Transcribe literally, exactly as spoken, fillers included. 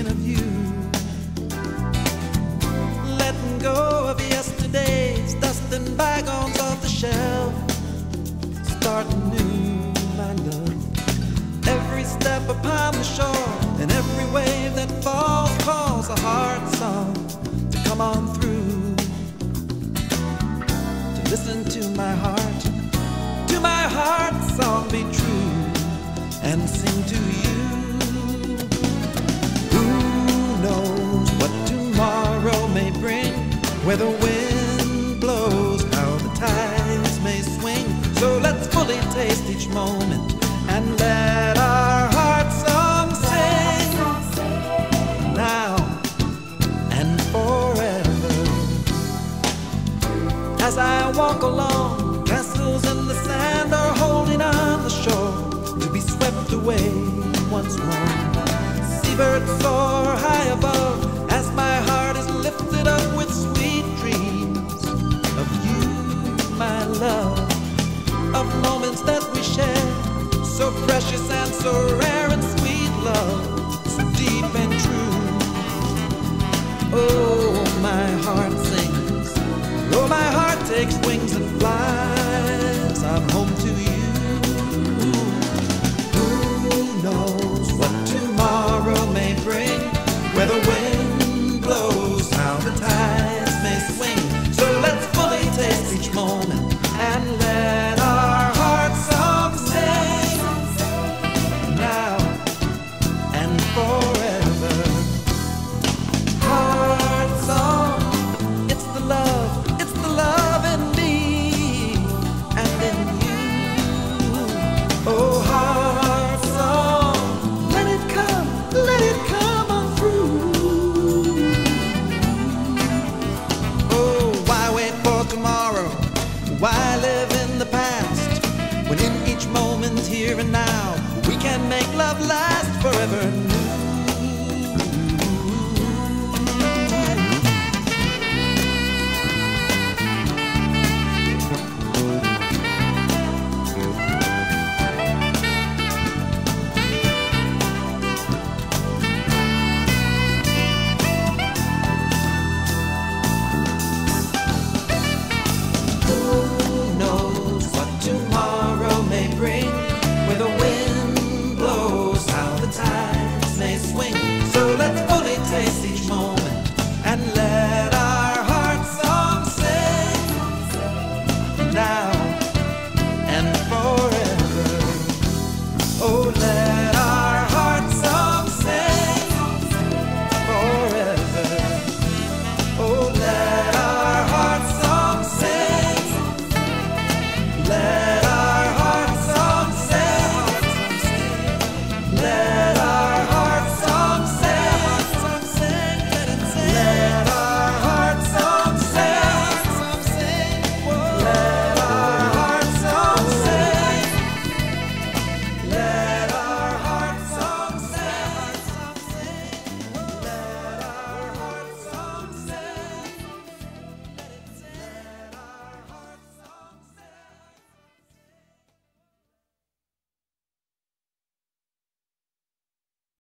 thinking of you. Letting go of yesterday's, dusting bygones off the shelf, starting new, my love. Every step upon the shore and every wave that falls calls a heart song to come on through, to listen to my heart, to my heart song be true, and sing to you. Who knows what tomorrow may bring, where the wind blows, how the tides may swing. So let's fully taste each moment and let our heart song sing now and forever. As I walk along, castles in the sand are holding on the shore to be swept away once more. Seabirds soar high above as my heart is lifted up with sweet dreams of you, my love, of moments that we share, so precious and so rare, and sweet love, so deep and true. Oh, my heart sings, oh, my heart takes wings and flies, I'm home to you. Who knows what tomorrow may bring, where the wind blows, how the tides may swing. So let's fully taste each moment and let our heart song sing now and forever. Heart song, it's the love, it's the love in me and in you. Oh, heart song, let it come, let it come on through. Oh, why wait for tomorrow? Why live in the past, when in each moment here and now we can make love last forever new?